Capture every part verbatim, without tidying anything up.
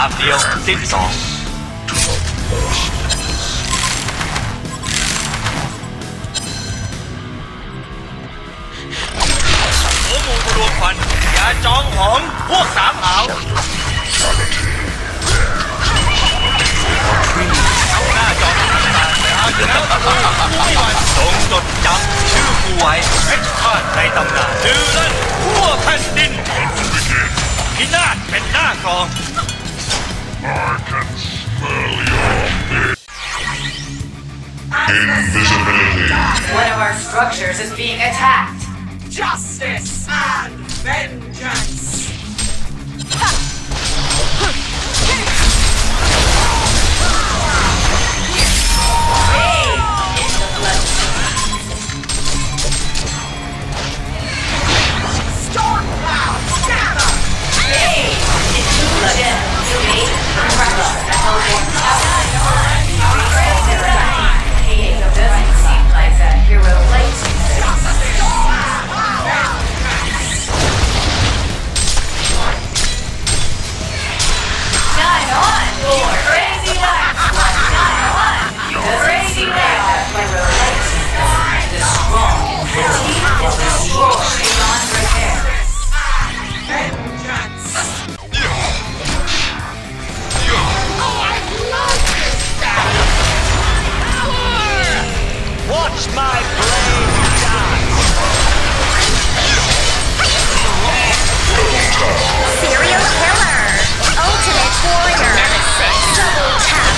างเดียวสิบสองโอ้หมูรวมควันอย่าจองหองพวกสามหาวเอาหน้าจอต่างๆแล้วอยู่แล้วจงจดจำชื่อกูไว้เพชรฆาตในตำนานดื้อเล่นทั่วแผ่นดินพินาศเป็นหน้ากอง Invisibility. One of our structures is being attacked. Justice and vengeance. Storm cloud, gather. Hey, it's legit. You made it. Crush the Hellborn Tower. Hey, it doesn't seem like that hero likes you. Nine on for crazy life. Nine on. The crazy life. Hero likes you. The strong. The team is destroyed beyond repair. Vengeance. Watch my blade dance. Serial killer. Ultimate warrior. Double tap.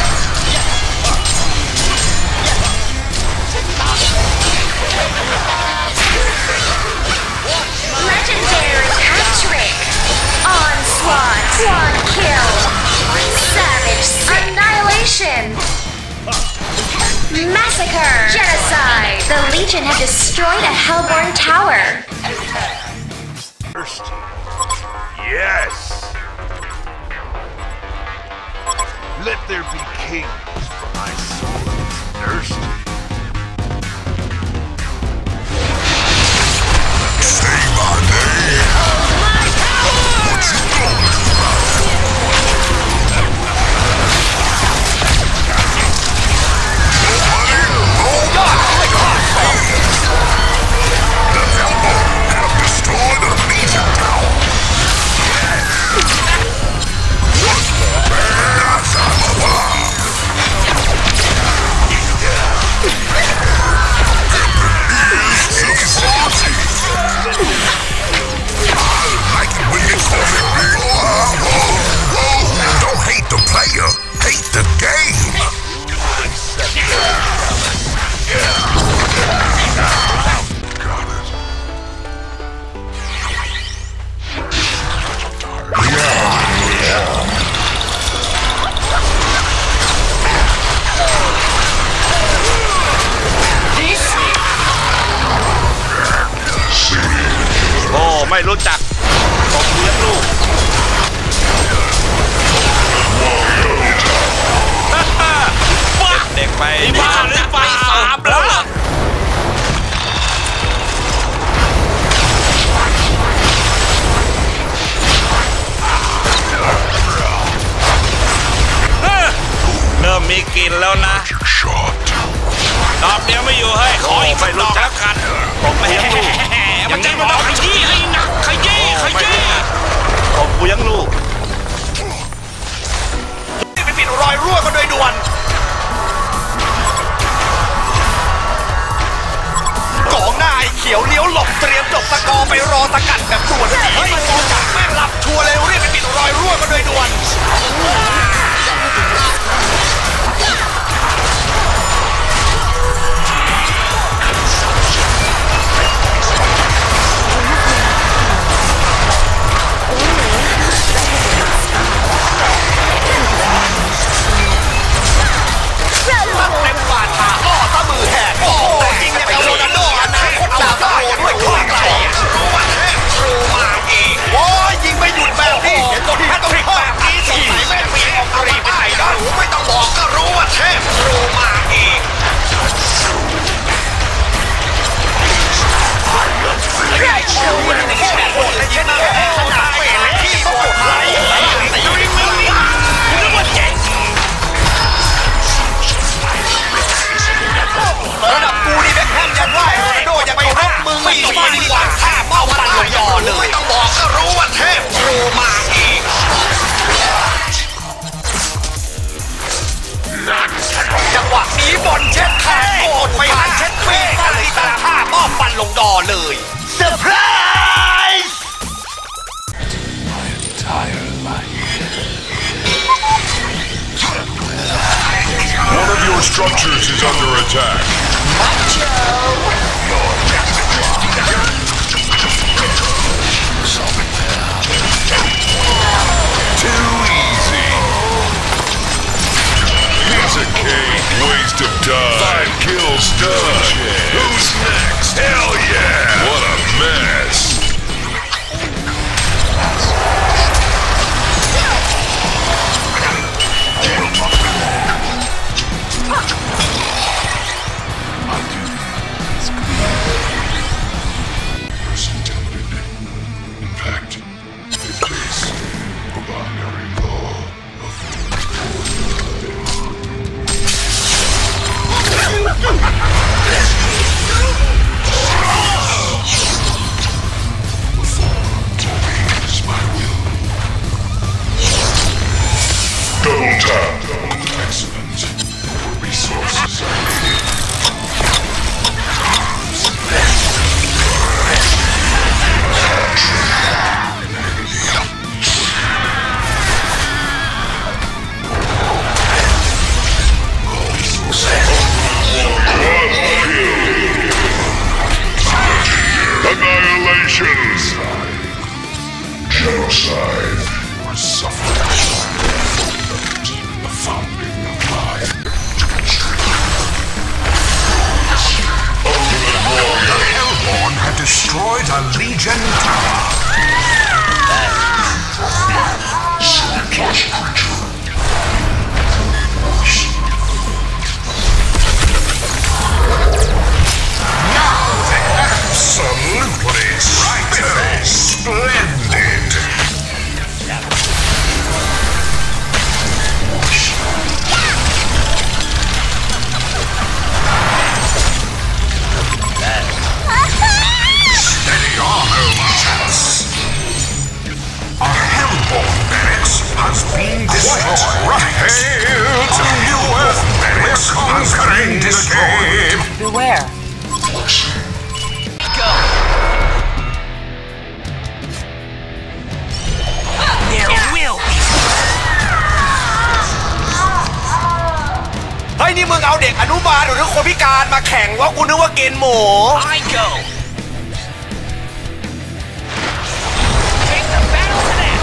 Legendary hat trick. Onslaught. One kill. Savage. Annihilation. Massacre! Genocide! The Legion have destroyed a Hellborn tower! Thirsty. Yes. Let there be kings for my soul is thirsty. Say my name. My power. What you goingไม่รู้จักผมเลี้ยงลูกเด็กๆไปบ้านหรือไปสามแล้วล่ะเริ่มมีกลิ่นแล้วนะดอกเดียวไม่อยู่เฮ้ยขออีกสักดอกแล้วกันผมเลี้ยงลูกมันใจมันต้องขยี้ให้หนักขยี้ขยี้ผมเลี้ยงลูกนี่ไปปิดรอยรั่วกันโดยด่วนกองหน้าไอ้เขียวเลี้ยวหลบเตรียมจบสกอร์ไปรอสกัดแบบด่วนเฮ้ยกองจับแม่งหลับชัวร์เลยรีบไปปิดรอยรั่วกันโดยด่วนยิงไม่หยุดแบบนี้ถ้าต้องพลิกแบบนี้สงสัยแม่งเปลี่ยนออกอะไรไปไหนได้ไม่ต้องบอก attack. Too easy. Piece of cake. Waste of time. Five kills done. Who's next? Hell yeah! What a mess. Double tap. Excellent. Resources are needed. Annihilation. Genocide. Or suffering. The founding of life. The Hellborn have destroyed a Legion tower. Now then, absolutely right. Splendid. Steady on, Omas. Our Hellborn barracks has been destroyed. Hail to New Earth barracks conquering the game. Beware. Go. There will be. เฮ้ยนี่มึงเอาเด็กอนุบาลหรือคนพิการมาแข่งวะกูนึกว่าเกณฑ์หมู I go. Take the battle to them.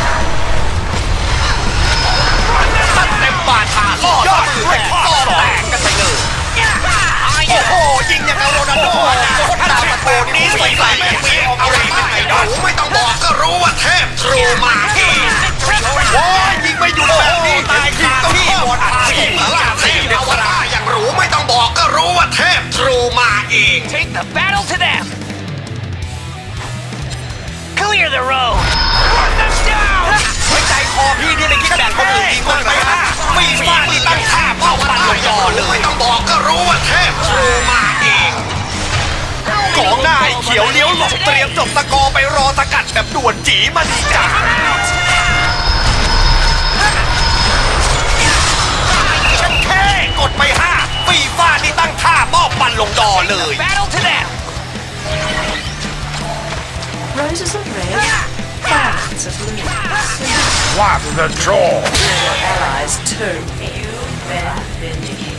เต็มบาดขาล่อยอดด้วยข้อแตกกันไปเลยโอ้โหยิงอย่างกับโรนัลโดนะคนตามประตูนี้ไม่ใส่ไม่ปีออกอะไรมาไอ้หนูไม่ต้องบอกก็รู้ว่าเทพทรูมาที่โอ้ยยิงไม่หยุดแบบนี้ตายคาที่หมดอัดฉีดลาดเสียอวตารอย่างรู้ไม่ต้องบอกก็รู้ว่าเทพทรูมาเอง Take the battle to them. Clear the road. Run them down. ไว้ใจคอพี่นี่เลยคิดแบ่งคนอื่นยิงคนไปฮะไม่ฟาดนี่ตั้งท่าเป้าปันลงยอเลยไม่ต้องบอกก็รู้ว่าเทพทรูมาเองกองหน้าไอ้เขียวเลี้ยวหลบเตรียมจบสกอร์ไปรอสกัดแบบด่วนจีมาดีจ้าฉันแค่กดไปห้าปีฟาดนี่ตั้งท่าเป้าปันลงดอเลย Battle to them. Roses of red, violets of blue. What the troll? Your allies too. You've been vindicated.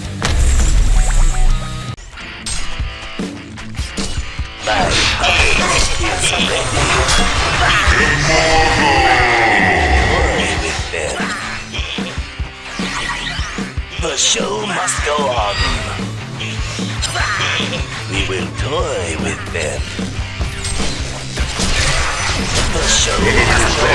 The show must go on. We will toy with them. The show must go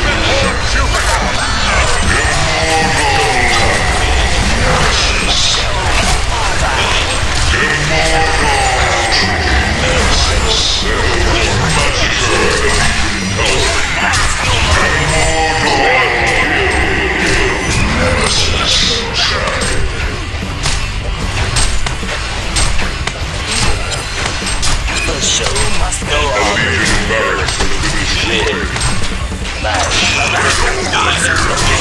The show must go on. With my